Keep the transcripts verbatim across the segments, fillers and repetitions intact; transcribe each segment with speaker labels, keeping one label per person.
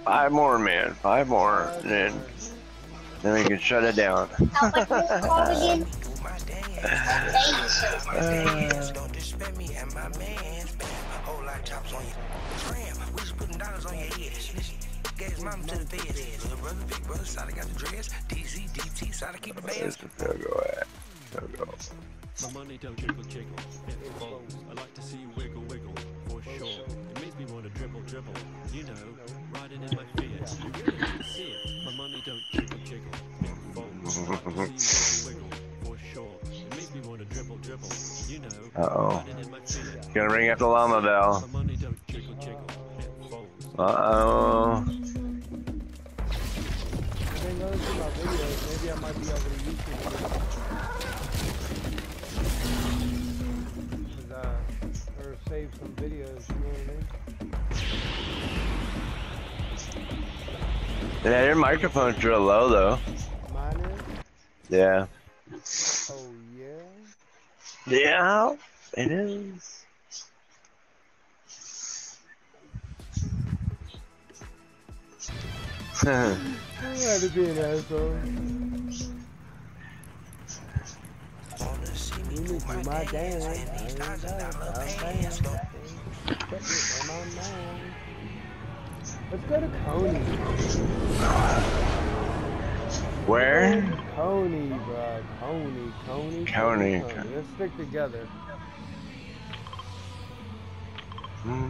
Speaker 1: Five more, man. Five more, and then then we can shut it down.
Speaker 2: How much was it called again?
Speaker 1: Uh,
Speaker 3: Don't disrespect me and my man. A whole lot of chops on you. Tram, we just putting dollars on your head. Gave his mom to the feds. Little brother, big brother, side got the dress. D Z, D T, side keep the
Speaker 1: where's
Speaker 3: bands.
Speaker 1: the field go at? Field go.
Speaker 4: My money don't jiggle jiggle, it falls. I like to see you wiggle wiggle, for sure. It makes me want to dribble dribble, you know, riding in my fear. You really need to see it. My money don't jiggle jiggle, it falls. I like to see you wiggle wiggle, for sure. It makes me want to dribble dribble, you know,
Speaker 1: Uh-oh.
Speaker 4: riding in my fear.
Speaker 1: Gonna ring up the llama bell.
Speaker 4: My money don't jiggle jiggle, it falls.
Speaker 1: Uh-oh.
Speaker 5: I didn't go through my videos. Maybe I might be over to YouTube. Or save some videos, you know what I mean?
Speaker 1: Yeah, your microphone's real low, though.
Speaker 5: Mine is?
Speaker 1: Yeah.
Speaker 5: Oh, yeah?
Speaker 1: Yeah, it is.
Speaker 5: I had to be an asshole. You need to my dance. I ain't done. I'm dance. Let's go to Coney.
Speaker 1: Where?
Speaker 5: Coney, bro. Coney, Coney,
Speaker 1: Coney.
Speaker 5: Coney. Let's stick together.
Speaker 1: Mm.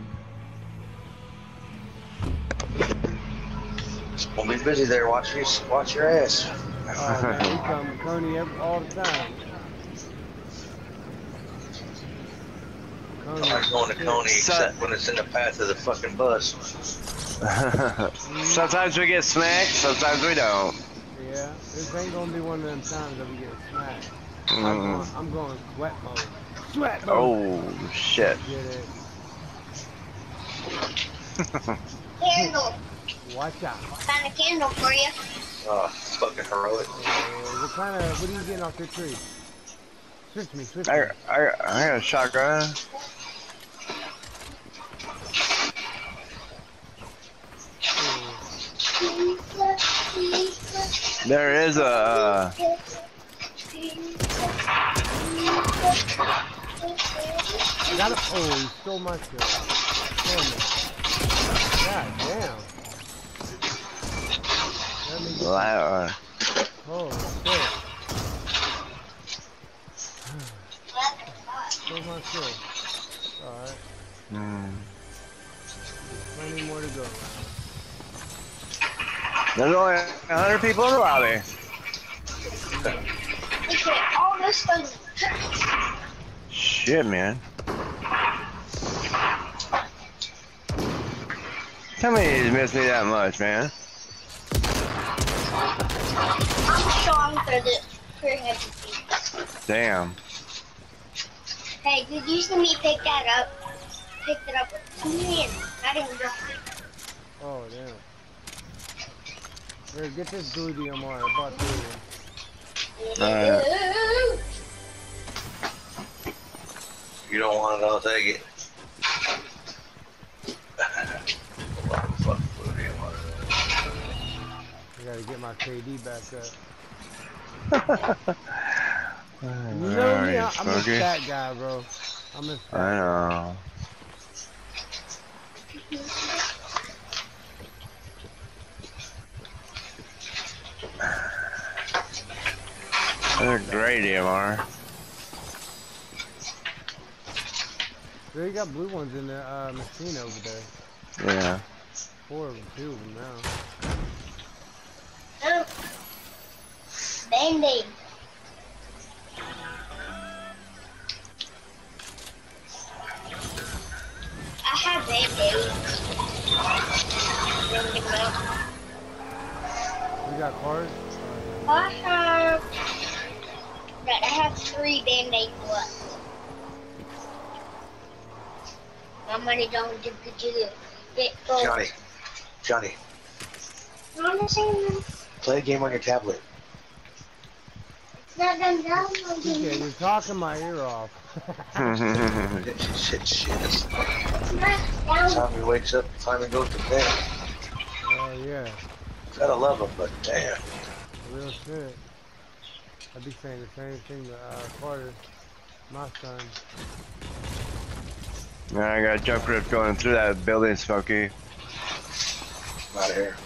Speaker 6: We'll be busy there. Watch you, watch your ass.
Speaker 5: Oh, man, we come to Coney every, all the time. Coney.
Speaker 6: I'm not going to Coney except when it's in the path of the fucking bus.
Speaker 1: Sometimes we get smacked, sometimes we don't.
Speaker 5: Yeah, this ain't gonna be one of them times that we get smacked.
Speaker 1: Mm.
Speaker 5: I'm, going, I'm going sweat mode. Sweat mode.
Speaker 1: Oh, shit.
Speaker 5: Get it.
Speaker 2: Candle.
Speaker 5: Watch out.
Speaker 2: What kind of candle for you?
Speaker 6: Oh, fucking heroic.
Speaker 5: Uh, what kind of, what are you getting off the tree? Switch me, switch me.
Speaker 1: I, I, I got a shotgun. There is a. Uh,
Speaker 5: I got it. Oh, he stole my shit. Damn it. God damn. Let me get
Speaker 1: uh,
Speaker 5: oh, shit. Stole my shit. Alright.
Speaker 1: mm.
Speaker 5: Plenty more to go.
Speaker 1: There's only a hundred people in the lobby.
Speaker 2: Okay, all this stuff.
Speaker 1: Shit, man. Tell me you miss me that much, man.
Speaker 2: I'm strong for the for everything.
Speaker 1: Damn.
Speaker 2: Hey, did you see me pick that up? Picked it up with two hands. I didn't drop it.
Speaker 5: Oh, damn. Here, get this duty on mine. I bought two.
Speaker 1: Alright.
Speaker 6: You don't want it, I'll take it.
Speaker 5: I gotta get my K D back up. You know me, I- I'm a fat guy, bro. I'm a fat
Speaker 1: I know. They're great, D M R.
Speaker 5: They got blue ones in the uh, machine over there.
Speaker 1: Yeah.
Speaker 5: Four of them, two of them now.
Speaker 2: Oh. Band-Aid. I have Band-Aids.
Speaker 5: You got cars?
Speaker 2: I have... Right, I have three Band-Aids left. My money don't give good you get gold.
Speaker 6: Johnny, Johnny,
Speaker 2: I'm not saying that.
Speaker 6: play a game on your tablet.
Speaker 2: It's not done downloading.
Speaker 5: Yeah, you're talking my ear off.
Speaker 6: Shit, shit. It's
Speaker 2: It's not
Speaker 6: the
Speaker 2: downloading.
Speaker 6: time he wakes up and finally goes to bed.
Speaker 5: Oh yeah.
Speaker 6: Gotta love them, but damn.
Speaker 5: Real shit. I'd be saying the same thing to uh, Carter, my son.
Speaker 1: Man, I got a jump grip going through that building, Smokey.
Speaker 6: Out of here.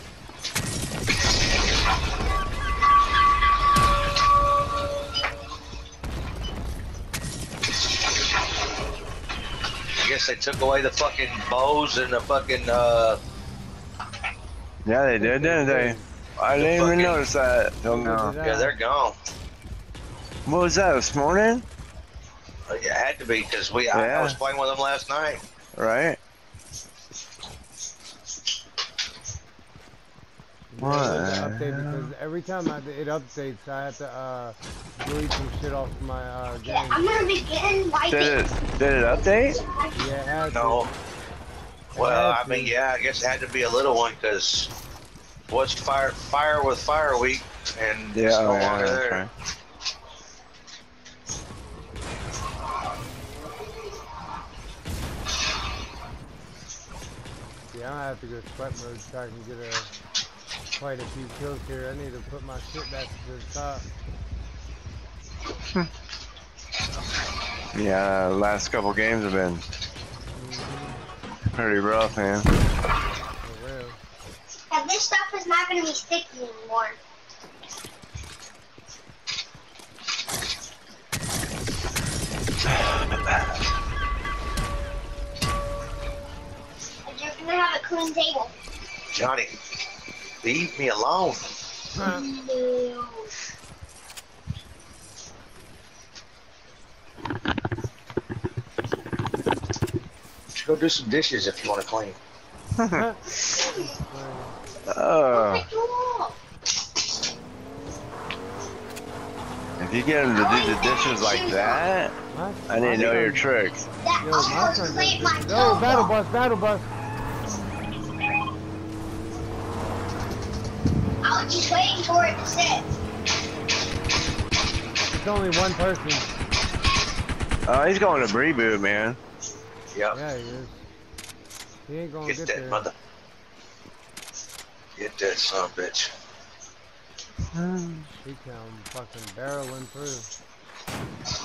Speaker 6: I guess they took away the fucking bows and the fucking, uh...
Speaker 1: Yeah, they did, didn't they? I didn't even
Speaker 6: fucking-
Speaker 1: notice that till now.
Speaker 6: Yeah, they're gone.
Speaker 1: What was that, this morning?
Speaker 6: Uh, It had to be, because we, I, I
Speaker 1: Yeah.
Speaker 6: was playing with them last night.
Speaker 1: Right?
Speaker 5: Yeah,
Speaker 1: What?
Speaker 5: it's an update because every time I, it updates, I have to uh, delete some shit off my uh,
Speaker 2: Yeah,
Speaker 5: game.
Speaker 2: I'm gonna begin wiping.
Speaker 1: Did it, did it update?
Speaker 5: Yeah, it had to.
Speaker 6: No. Well,
Speaker 5: It
Speaker 6: I
Speaker 5: had
Speaker 6: mean,
Speaker 5: to.
Speaker 6: yeah, I guess it had to be a little one, because what's fire, fire with Fire Week, and
Speaker 1: Yeah,
Speaker 6: it's no
Speaker 1: oh, yeah,
Speaker 6: longer
Speaker 1: that's
Speaker 6: there.
Speaker 1: right.
Speaker 5: Yeah, I have to go sweat mode so I can get a quite a few kills here. I need to put my shit back to the top.
Speaker 1: Yeah, last couple games have been
Speaker 5: Mm-hmm.
Speaker 1: pretty rough, man.
Speaker 5: For real.
Speaker 2: Yeah, this stuff is not gonna be sticky anymore. And you're gonna have a clean table.
Speaker 6: Johnny, leave me alone.
Speaker 5: Huh.
Speaker 2: No.
Speaker 6: Just go do some dishes if you want to clean.
Speaker 1: Oh,
Speaker 2: Cool.
Speaker 1: if you get him to do the dishes like that,
Speaker 5: My-
Speaker 1: I need
Speaker 5: my
Speaker 1: to know your
Speaker 5: son-
Speaker 1: tricks.
Speaker 2: That
Speaker 5: Yo, my
Speaker 2: almost
Speaker 5: son
Speaker 2: cleaned
Speaker 5: does
Speaker 2: my
Speaker 5: this. Yo, battle
Speaker 2: toe.
Speaker 5: bus, battle bus.
Speaker 2: I was just waiting for it to sit.
Speaker 5: It's only one person.
Speaker 1: Oh, he's going to reboot, man.
Speaker 6: Yep.
Speaker 5: Yeah, he is. He ain't gonna
Speaker 6: Get
Speaker 5: get,
Speaker 6: that
Speaker 5: there.
Speaker 6: mother. Get that son of a bitch.
Speaker 5: He come fucking barreling through.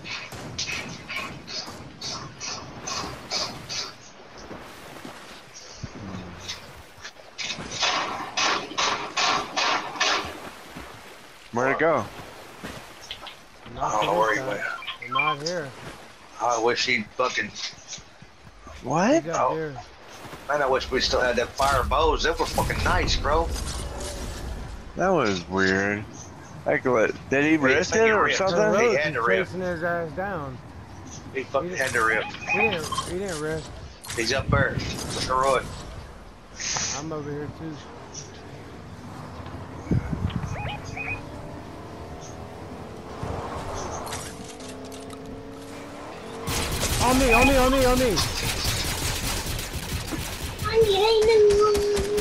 Speaker 1: Where'd it go?
Speaker 5: Not
Speaker 6: I don't know
Speaker 5: for
Speaker 6: where
Speaker 5: this
Speaker 6: he
Speaker 5: time.
Speaker 6: went.
Speaker 5: They're Not here.
Speaker 6: I wish he fucking.
Speaker 5: He
Speaker 1: What?
Speaker 5: got
Speaker 6: Oh.
Speaker 5: here.
Speaker 6: Man, I wish we still had that fire bows. They were fucking nice, bro.
Speaker 1: That was weird. Like, what, did he risk
Speaker 6: think
Speaker 1: it
Speaker 6: he
Speaker 1: or
Speaker 6: ripped.
Speaker 5: The
Speaker 1: something?
Speaker 6: He
Speaker 5: road
Speaker 6: had
Speaker 5: is
Speaker 6: to rip.
Speaker 5: chasing his ass down.
Speaker 6: He fucking had to rip.
Speaker 5: He didn't. He didn't risk.
Speaker 6: He's up there. Look at Roy.
Speaker 5: I'm over here too. On me! On me! On me! On me!
Speaker 2: I'm getting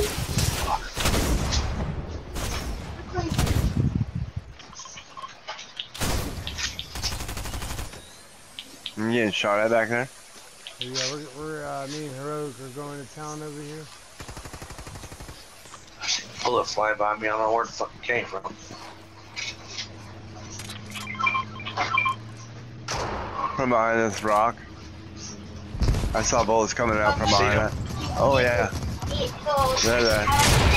Speaker 1: I'm getting shot at back there.
Speaker 5: Yeah, we're, we're uh, me and Heroic are going to town over here.
Speaker 6: Bullet flying by me. I don't know where the fuck it came from.
Speaker 1: From behind this rock. I saw bullets coming out from
Speaker 6: See
Speaker 1: behind
Speaker 6: him.
Speaker 1: it. Oh, yeah. There, there.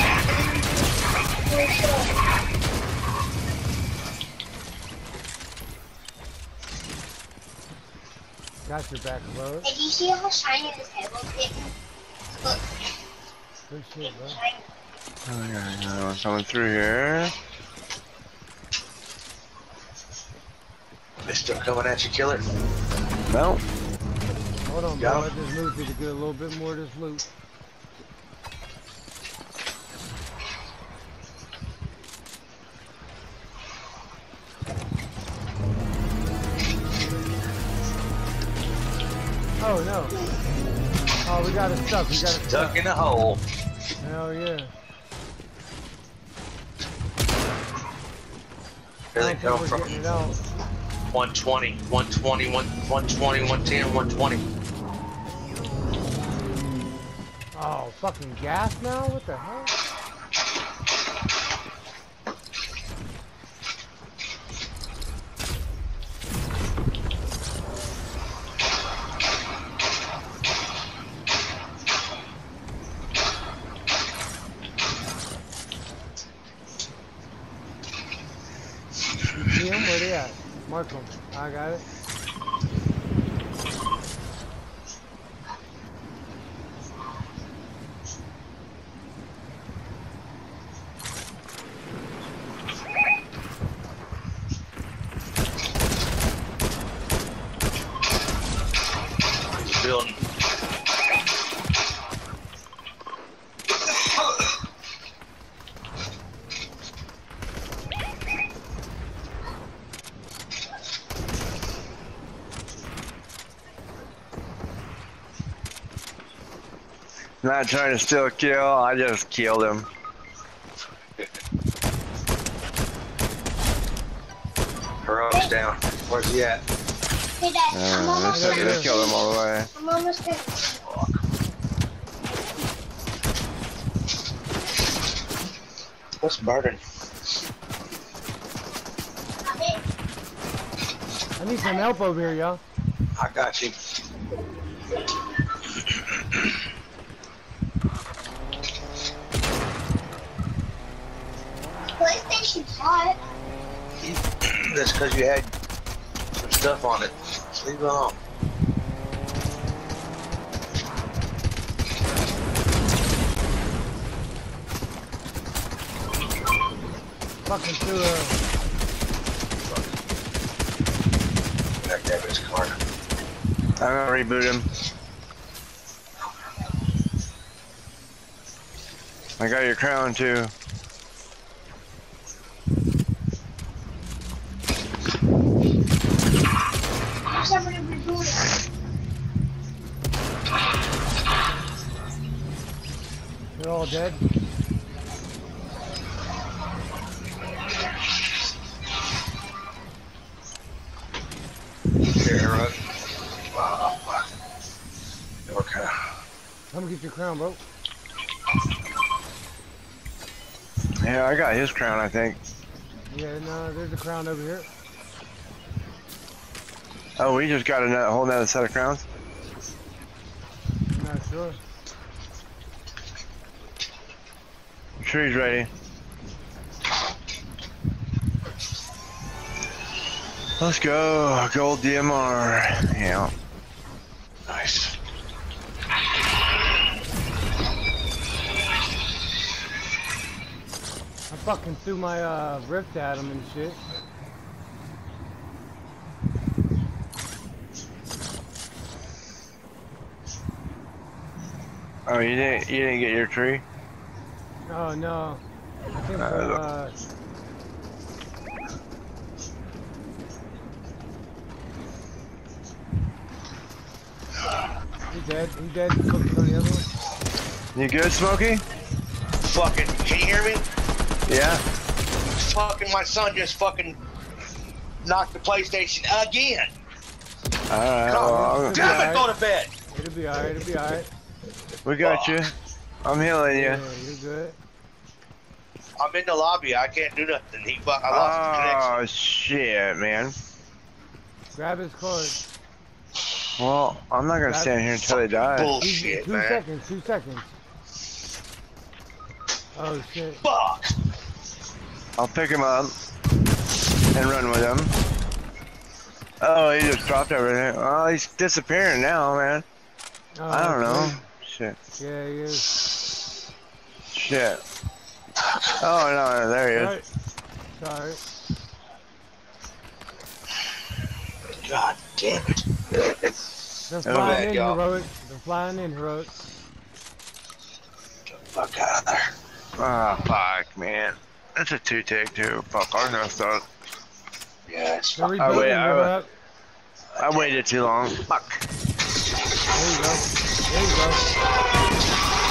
Speaker 5: Got your back, Heroic.
Speaker 2: Hey, do you see how shiny this head was getting? Look,
Speaker 5: Good shit, bro.
Speaker 2: shiny.
Speaker 1: Oh, yeah, yeah, I'm coming through here.
Speaker 6: They're still coming at you, killer.
Speaker 1: No.
Speaker 5: Hold on,
Speaker 6: Yeah.
Speaker 5: bro. I just moved you to get a little bit more of this loot. Oh no. Oh, we got it stuck. We got it
Speaker 6: Stuck
Speaker 5: stuck.
Speaker 6: in a hole.
Speaker 5: Hell yeah.
Speaker 6: Here they
Speaker 5: I don't
Speaker 6: come
Speaker 5: think
Speaker 6: from.
Speaker 5: we're getting it out.
Speaker 6: one twenty, one twenty, one twenty, one ten, one twenty.
Speaker 5: Oh, fucking gas now? What the hell? You see him? Where they at? Mark them. I got it.
Speaker 6: Building.
Speaker 1: Not trying to steal a kill, I just killed him.
Speaker 6: Heroic's down. Where's he at?
Speaker 2: Hey, Dad, I'm
Speaker 1: Uh,
Speaker 2: almost
Speaker 1: let's,
Speaker 2: there.
Speaker 1: let's kill him all the way.
Speaker 2: I'm almost there.
Speaker 6: What's burning?
Speaker 5: I need some help over here, y'all.
Speaker 6: I got you.
Speaker 2: PlayStation's hot.
Speaker 6: That's because you had some stuff on it. Leave it alone.
Speaker 5: Fucking through a...
Speaker 6: That David's car.
Speaker 1: I'm gonna reboot him. I got your crown too.
Speaker 2: Somebody reboot it.
Speaker 5: They're all dead.
Speaker 6: Here, Heroic. Oh, fuck. Okay.
Speaker 5: Come get your crown, bro.
Speaker 1: Yeah, I got his crown, I think.
Speaker 5: Yeah, no, there's a crown over here.
Speaker 1: Oh, we just got a whole nother set of crowns.
Speaker 5: I'm not sure.
Speaker 1: Tree's ready. Let's go, gold D M R. Yeah.
Speaker 6: Nice.
Speaker 5: I fucking threw my uh, rift at him and shit.
Speaker 1: Oh, you didn't you didn't get your tree?
Speaker 5: Oh no. I think
Speaker 1: Uh,
Speaker 5: uh, he's dead. He's dead. Focus on the other one.
Speaker 1: You good, Smokey?
Speaker 6: Fucking, can you hear me?
Speaker 1: Yeah.
Speaker 6: Fucking, my son just fucking knocked the PlayStation again.
Speaker 1: Alright,
Speaker 6: Come
Speaker 1: well,
Speaker 6: on,
Speaker 1: I'm-
Speaker 6: damn it, go to bed.
Speaker 5: It'll be alright. It'll be alright.
Speaker 1: we got you. I'm healing you.
Speaker 5: Yeah, you're good.
Speaker 6: I'm in the lobby. I can't do nothing. He, fu- I lost the connection.
Speaker 1: Oh shit, man.
Speaker 5: Grab his card.
Speaker 1: Well, I'm not gonna stand here until they die.
Speaker 5: Two,
Speaker 6: Bullshit,
Speaker 5: two
Speaker 6: man.
Speaker 5: seconds. Two seconds. Oh shit.
Speaker 6: Fuck.
Speaker 1: I'll pick him up and run with him. Oh, he just dropped everything. Oh, he's disappearing now, man.
Speaker 5: Oh,
Speaker 1: I don't know.
Speaker 5: okay.
Speaker 1: Shit.
Speaker 5: Yeah, he is.
Speaker 1: Shit. Oh no, there he is.
Speaker 5: Sorry. Sorry.
Speaker 6: God damn it.
Speaker 5: They're
Speaker 1: Oh,
Speaker 5: flying in,
Speaker 6: y'all.
Speaker 5: heroic. They're flying in, heroic.
Speaker 6: Get the fuck out of there.
Speaker 1: Ah, fuck, man. That's a two take too. Fuck, I messed up.
Speaker 6: Yeah, it's
Speaker 5: They're
Speaker 6: fucking.
Speaker 1: Oh, wait,
Speaker 5: rebuilding,
Speaker 1: I-
Speaker 5: heroic.
Speaker 1: I waited too long. Fuck.
Speaker 5: There you go. There you go.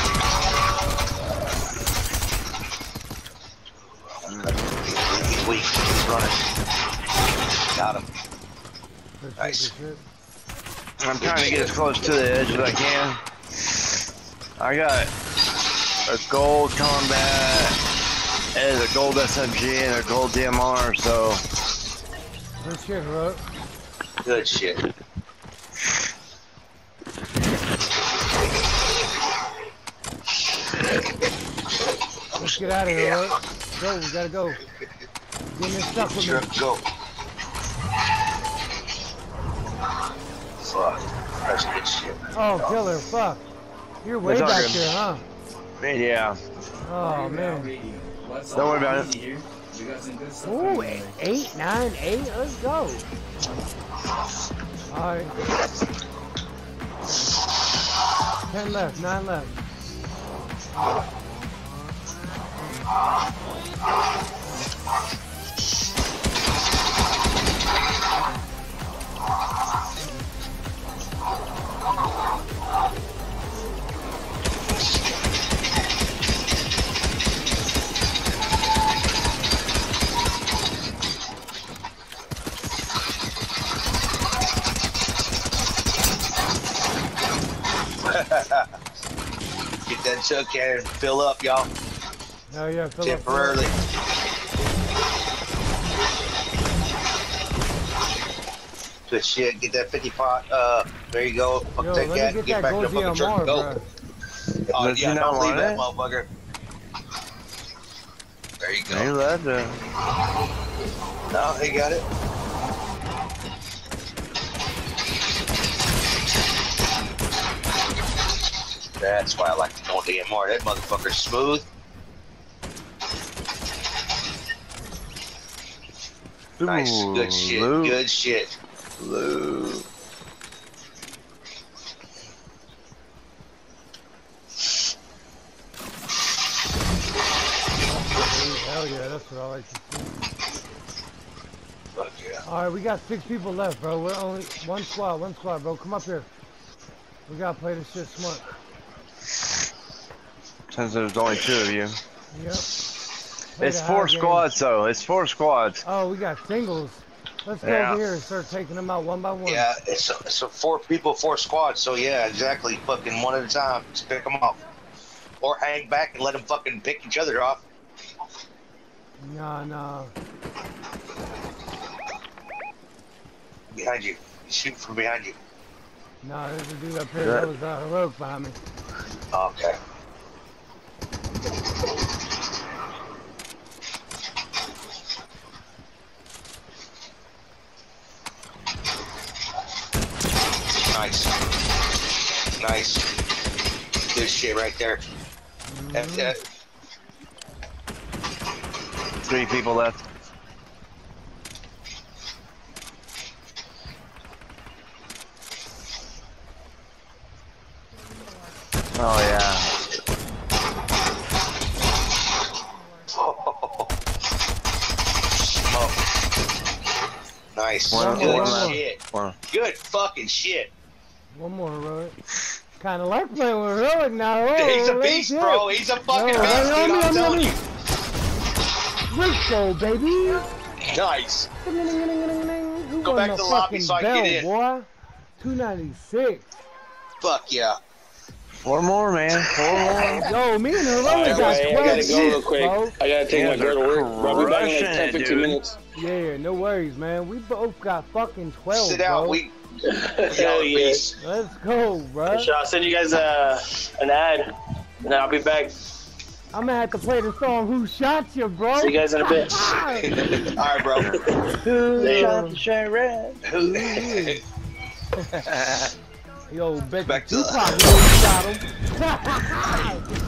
Speaker 6: He's weak. He's running. Got him.
Speaker 5: Good
Speaker 6: Nice.
Speaker 5: shit, good shit.
Speaker 1: I'm trying to get as close to the edge as I can. I got a gold combat and a gold S M G and a gold D M R, so.
Speaker 5: Good shit, bro.
Speaker 6: Good shit.
Speaker 5: Let's get out of here, bro. Go, we gotta go. Get me stuck with
Speaker 6: Sure,
Speaker 5: me.
Speaker 6: go. Fuck. That's good shit.
Speaker 5: Oh, killer, fuck. You're way
Speaker 1: It's all
Speaker 5: back
Speaker 1: good.
Speaker 5: there, huh?
Speaker 1: Yeah.
Speaker 5: Oh, man.
Speaker 1: Don't worry about it.
Speaker 5: Ooh, eight, eight, nine, eight, let's go. Alright. Ten left, nine left.
Speaker 6: Get that chug cannon and fill up, y'all.
Speaker 5: Oh, yeah, fill up.
Speaker 6: Temporarily. Good shit. Get that fifty pot. Uh, there you go. Fuck,
Speaker 5: Yo,
Speaker 6: take
Speaker 5: let
Speaker 6: that.
Speaker 5: me
Speaker 6: Get,
Speaker 5: get
Speaker 6: back
Speaker 5: that
Speaker 6: to the
Speaker 5: gold
Speaker 6: fucking
Speaker 5: D M R,
Speaker 6: truck. Go.
Speaker 5: bro.
Speaker 6: Oh,
Speaker 1: Does
Speaker 6: yeah,
Speaker 1: he not
Speaker 6: don't leave
Speaker 1: want
Speaker 6: that
Speaker 1: it?
Speaker 6: motherfucker. There you
Speaker 1: He
Speaker 6: go.
Speaker 1: left it.
Speaker 6: No, he got it. That's why I like the gold D M R. That motherfucker's smooth. Nice.
Speaker 1: Ooh,
Speaker 6: Good shit.
Speaker 1: loot.
Speaker 6: Good shit.
Speaker 1: Loot.
Speaker 5: Hell yeah, that's what I like to see.
Speaker 6: Fuck yeah.
Speaker 5: Alright, we got six people left, bro. We're only one squad, one squad, bro. Come up here. We gotta play this shit smart.
Speaker 1: Since there's only two of you.
Speaker 5: Yep. Play
Speaker 1: It's
Speaker 5: the
Speaker 1: four
Speaker 5: high game.
Speaker 1: squads, though. It's four squads.
Speaker 5: Oh, we got singles. Let's go
Speaker 1: Yeah.
Speaker 5: over here and start taking them out one by one.
Speaker 6: Yeah, it's a, it's a four people, four squads. So yeah, exactly. Fucking one at a time. Just pick them off. Or hang back and let them fucking pick each other off.
Speaker 5: Nah, nah.
Speaker 6: Behind you. Shoot from behind you.
Speaker 5: Nah, there's a dude up here
Speaker 1: Yeah.
Speaker 5: that was uh, heroic behind me.
Speaker 6: Okay. Nice. Nice. Good shit right there. That- that-
Speaker 1: Three people left. Oh, yeah.
Speaker 6: Oh. Nice.
Speaker 1: One-
Speaker 6: Good
Speaker 5: one more.
Speaker 6: shit.
Speaker 1: One.
Speaker 6: Good fucking shit.
Speaker 5: One more heroic. Kind of like playing with heroic now. Oh,
Speaker 6: He's a
Speaker 5: let's
Speaker 6: beast,
Speaker 5: hit.
Speaker 6: bro. He's a fucking
Speaker 5: No,
Speaker 6: beast,
Speaker 5: hey,
Speaker 6: dude.
Speaker 5: on me,
Speaker 6: I'm
Speaker 5: on me, on
Speaker 6: telling
Speaker 5: me.
Speaker 6: you.
Speaker 5: Rico, baby.
Speaker 6: Nice.
Speaker 5: Who
Speaker 6: Go
Speaker 5: won
Speaker 6: back
Speaker 5: the
Speaker 6: to the lobby
Speaker 5: fucking
Speaker 6: so I can
Speaker 5: bell,
Speaker 6: get in.
Speaker 5: boy? two ninety-six.
Speaker 6: Fuck yeah.
Speaker 1: Four more, man. Four more.
Speaker 5: Yo, me and heroic
Speaker 7: Alright,
Speaker 5: got
Speaker 7: I
Speaker 5: twelve
Speaker 7: gotta go real
Speaker 5: hits,
Speaker 7: quick.
Speaker 5: bro.
Speaker 7: I gotta take
Speaker 1: You
Speaker 7: my
Speaker 1: guys
Speaker 7: girl to
Speaker 1: are
Speaker 7: work. I'll be back in like
Speaker 1: crushing
Speaker 7: ten,
Speaker 1: it,
Speaker 7: fifteen
Speaker 1: dude.
Speaker 7: minutes.
Speaker 5: Yeah, no worries, man. We both got fucking twelve,
Speaker 6: Sit
Speaker 5: bro.
Speaker 6: down. We.
Speaker 7: Hell yeah.
Speaker 5: Let's go, bro.
Speaker 7: Sure, I'll send you guys uh, an ad, and then I'll be back.
Speaker 5: I'm gonna have to play the song "Who Shot You," bro.
Speaker 7: See you guys in a bit.
Speaker 6: Alright, bro.
Speaker 1: Who shot the sheriff?
Speaker 5: Yo, bet
Speaker 6: Back to
Speaker 5: Tupac
Speaker 6: the-
Speaker 5: really shot him.